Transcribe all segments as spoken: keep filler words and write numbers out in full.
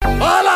बाला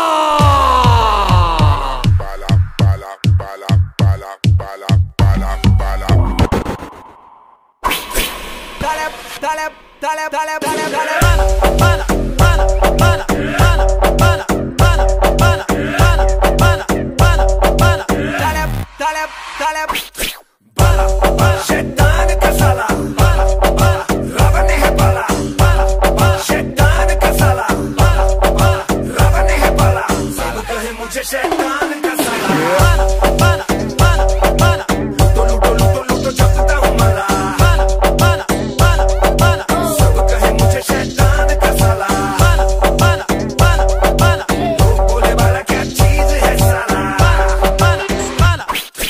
Dale, dale, dale, dale, dale, bala, bala, bala, bala, bala, bala, bala, bala, bala, bala, bala, dale, dale, dale, bala, bala, शैतान का साला, bala, bala, Ravan है बाला, bala, bala, शैतान का साला, bala, bala, Ravan है बाला, सब कहे मुझे शैतान का साला, bala, bala, bala, bala, टोलू टोलू टोलू तो जपता हूँ माला, bala, bala, bala, bala, सब कहे मुझे शैतान का साला, bala, bala, bala, bala, लोग बोले बाला क्या चीज है साला, bala, bala, bala.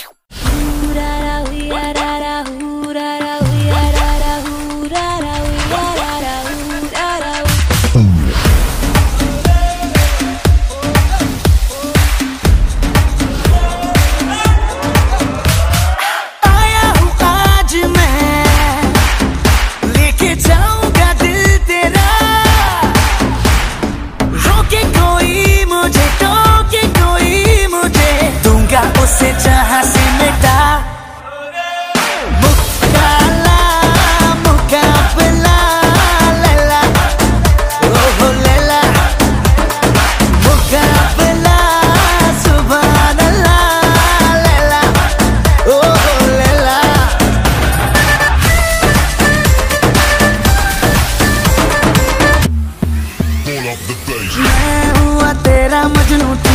आया हूँ आज मैं लेके जाऊंगा दिल तेरा, रोके कोई मुझे, टोके कोई मुझे, दूंगा उसे जहां से मिटा, मुकाबला मुकाबला लैला, ओहो लैला, मुकाबला सुभान अल्लाह लैला, ओहो लैला. मैं हुआ तेरा मजनू.